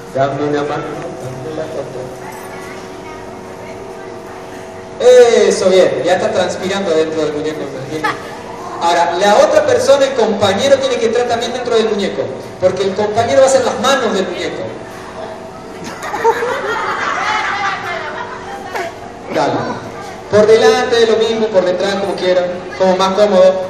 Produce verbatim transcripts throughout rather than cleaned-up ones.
Dame una mano, dame la otra. Eso, bien, ya está transpirando dentro del muñeco. Ahora, la otra persona, el compañero, tiene que entrar también dentro del muñeco, porque el compañero va a ser las manos del muñeco. Dale. Por delante, lo mismo, por detrás, como quieran, como más cómodo.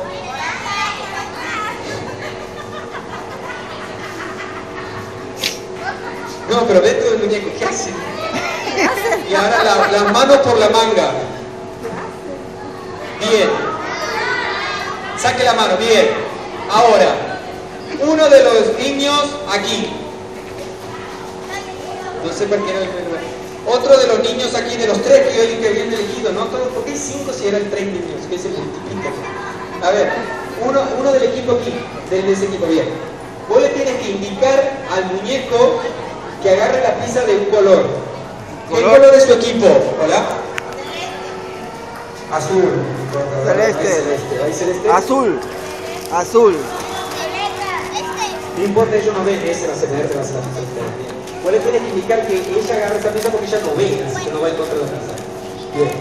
No, pero dentro del muñeco, ¿qué hace? Y ahora la, las manos por la manga. Bien. Saque la mano, bien. Ahora, uno de los niños aquí. No sé por qué no. Otro de los niños aquí, de los tres que yo que habían elegido, ¿no? ¿Por qué cinco si eran tres niños? Que se multiplican. A ver, uno, uno del equipo aquí, del de ese equipo, bien. Vos le tienes que indicar al muñeco que agarre la pizza de un color. ¿Qué color, color es su equipo? ¿Hola? Azul. Celeste. ¿Hay celeste? ¿Hay celeste? Azul. Azul. No importa, ellos no ven, ese va a ser verde, va a ser la pizza celeste. Vos le tienes que indicar que ella agarre esa pizza porque ella no ve, así que no va a encontrar la pizza. Bien.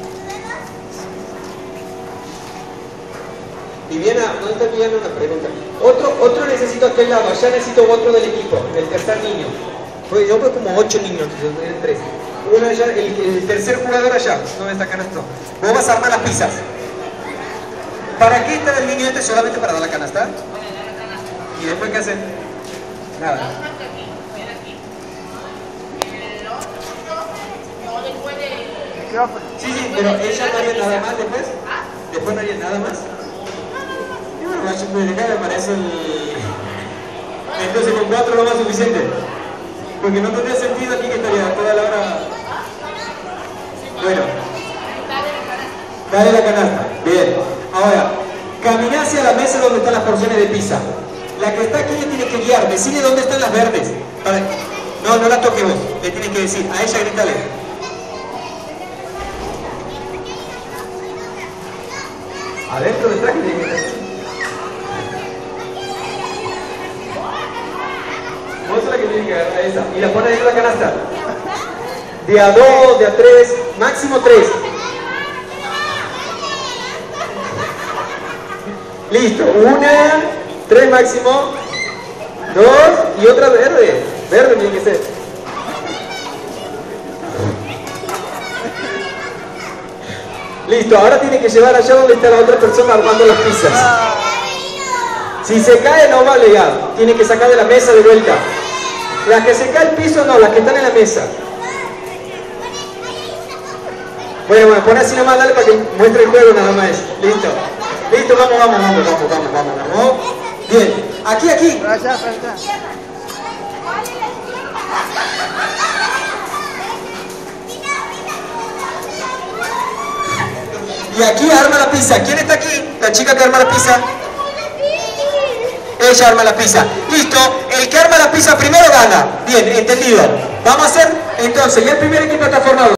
Viviana, no está pidiendo una pregunta. Otro, otro necesito a aquel lado, allá necesito otro del equipo, el tercer niño. Pues yo veo como ocho niños, eran tres. Uno allá, el, el tercer jugador allá, ¿dónde está acá nuestro? Vos vas a armar las pizzas. ¿Para qué está el niño este? ¿Solamente para dar la canasta? ¿Y después qué hacen? Nada. Sí, sí, pero ella no haría nada más después. Después no haría nada más. Y bueno, me deja para eso el... Entonces con cuatro no más suficiente. Porque no tendría sentido aquí que estaría toda la hora. Bueno. Dale la canasta. Bien. Ahora, camina hacia la mesa donde están las porciones de pizza. La que está aquí le tiene que guiar. Decide dónde están las verdes. Para... No, no la toque vos. Le tienes que decir. A ella grítale. Adentro del traje tiene que estar. Vos sos la que tiene que agarrar a esa. Y la pone dentro de la canasta. De a dos, de a tres, máximo tres. Listo. Una, tres máximo. Dos y otra verde. Verde tiene que ser. Listo, ahora tiene que llevar allá donde está la otra persona armando las pizzas. Si se cae no vale ya, tiene que sacar de la mesa de vuelta. Las que se cae al piso no, las que están en la mesa. Bueno, bueno, pon así nomás, dale para que muestre el juego nada más. Listo, listo, vamos, vamos, vamos, vamos, vamos, vamos, vamos. Bien, aquí, aquí. Allá, allá. Y aquí arma la pizza. ¿Quién está aquí? La chica que arma la pizza. Ella arma la pizza. Listo. El que arma la pizza primero gana. Bien, entendido. Vamos a hacer entonces. Ya el primer equipo está formado.